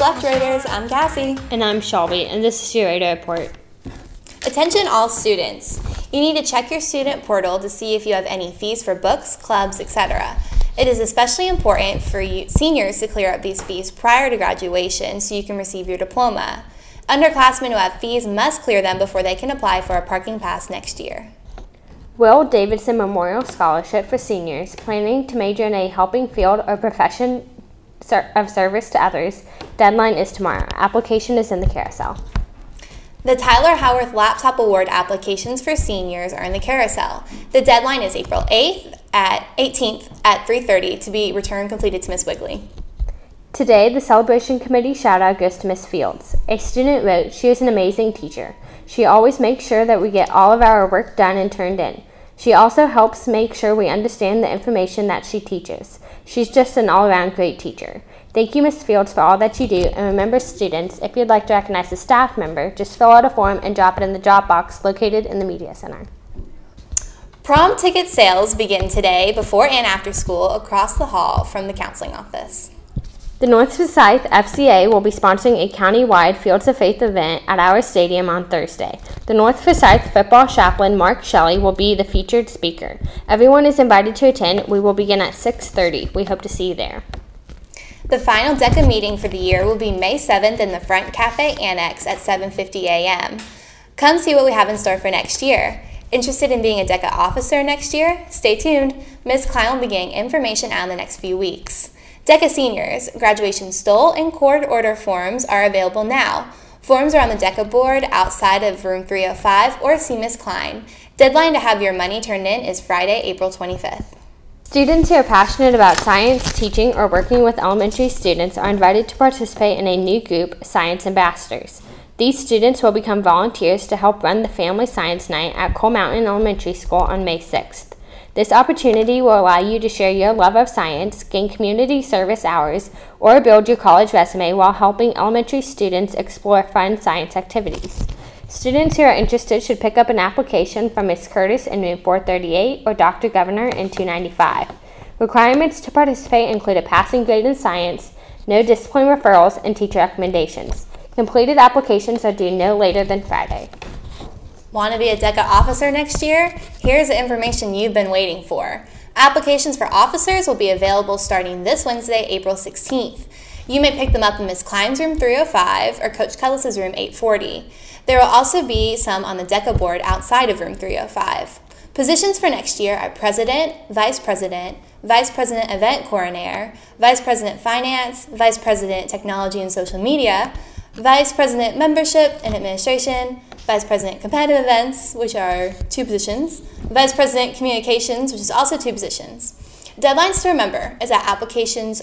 Left Raters, I'm Cassie. And I'm Shelby, and this is your radar report. Attention all students. You need to check your student portal to see if you have any fees for books, clubs, etc. It is especially important for you seniors to clear up these fees prior to graduation so you can receive your diploma. Underclassmen who have fees must clear them before they can apply for a parking pass next year. Will Davidson Memorial Scholarship for seniors planning to major in a helping field or profession of service to others. Deadline is tomorrow. Application is in the carousel. The Tyler Howarth Laptop Award applications for seniors are in the carousel. The deadline is April 18th at 3:30 to be returned completed to Ms. Wigley. Today, the Celebration Committee shout-out goes to Ms. Fields. A student wrote, "She is an amazing teacher. She always makes sure that we get all of our work done and turned in. She also helps make sure we understand the information that she teaches. She's just an all-around great teacher. Thank you, Ms. Fields, for all that you do, and remember, students, if you'd like to recognize a staff member, just fill out a form and drop it in the drop box located in the Media Center." Prom ticket sales begin today before and after school across the hall from the counseling office. The North Forsyth FCA will be sponsoring a county-wide Fields of Faith event at our stadium on Thursday. The North Forsyth football chaplain, Mark Shelley, will be the featured speaker. Everyone is invited to attend. We will begin at 6:30. We hope to see you there. The final DECA meeting for the year will be May 7th in the Front Cafe Annex at 7:50 a.m. Come see what we have in store for next year. Interested in being a DECA officer next year? Stay tuned. Ms. Klein will be getting information out in the next few weeks. DECA seniors, graduation stole and court order forms are available now. Forms are on the DECA board outside of room 305 or see Ms. Klein. Deadline to have your money turned in is Friday, April 25th. Students who are passionate about science, teaching, or working with elementary students are invited to participate in a new group, Science Ambassadors. These students will become volunteers to help run the Family Science Night at Coal Mountain Elementary School on May 6th. This opportunity will allow you to share your love of science, gain community service hours, or build your college resume while helping elementary students explore fun science activities. Students who are interested should pick up an application from Ms. Curtis in room 438 or Dr. Governor in 295. Requirements to participate include a passing grade in science, no discipline referrals, and teacher recommendations. Completed applications are due no later than Friday. Want to be a DECA officer next year? Here's the information you've been waiting for. Applications for officers will be available starting this Wednesday, April 16th. You may pick them up in Ms. Klein's room 305 or Coach Cullis's room 840. There will also be some on the DECA board outside of room 305. Positions for next year are President, Vice President Event Coordinator, Vice President Finance, Vice President Technology and Social Media, Vice President Membership and Administration, Vice President Competitive Events, which are 2 positions, Vice President Communications, which is also 2 positions. Deadlines to remember is that application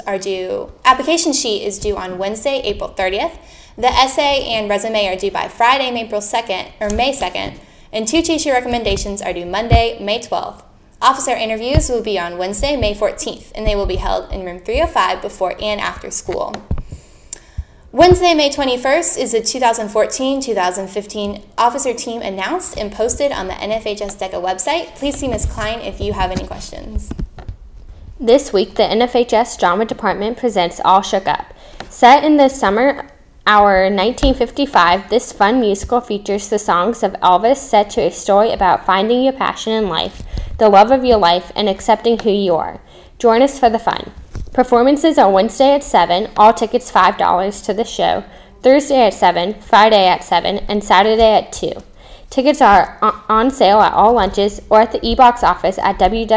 sheet is due on Wednesday, April 30th. The essay and resume are due by Friday, May 2nd, and 2 teacher recommendations are due Monday, May 12th. Officer interviews will be on Wednesday, May 14th, and they will be held in room 305 before and after school. Wednesday, May 21st is the 2014-2015 officer team announced and posted on the NFHS DECA website. Please see Ms. Klein if you have any questions. This week, the NFHS Drama Department presents All Shook Up. Set in the summer hour 1955, this fun musical features the songs of Elvis set to a story about finding your passion in life, the love of your life, and accepting who you are. Join us for the fun. Performances are Wednesday at 7, all tickets $5 to the show, Thursday at 7, Friday at 7, and Saturday at 2. Tickets are on sale at all lunches or at the e-box office at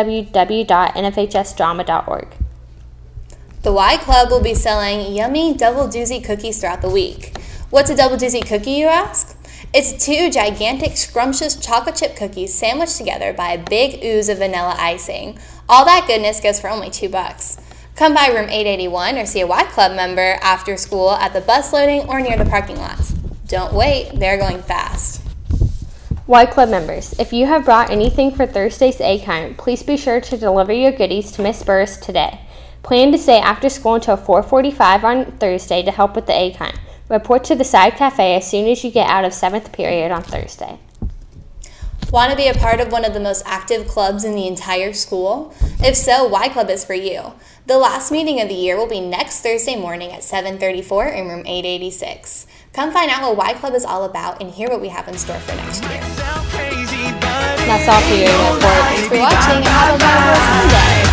www.nfhsdrama.org. The Y Club will be selling yummy Double Doozy cookies throughout the week. What's a Double Doozy cookie, you ask? It's 2 gigantic, scrumptious chocolate chip cookies sandwiched together by a big ooze of vanilla icing. All that goodness goes for only $2. Come by room 881 or see a Y Club member after school at the bus loading or near the parking lots. Don't wait, they're going fast. Y Club members, if you have brought anything for Thursday's egg hunt, please be sure to deliver your goodies to Miss Burris today. Plan to stay after school until 4:45 on Thursday to help with the egg hunt. Report to the side cafe as soon as you get out of 7th period on Thursday. Want to be a part of one of the most active clubs in the entire school? If so, Y Club is for you. The last meeting of the year will be next Thursday morning at 7:34 in room 886. Come find out what Y Club is all about and hear what we have in store for next year. That's all for your report. Thanks for watching and have a marvelous Monday.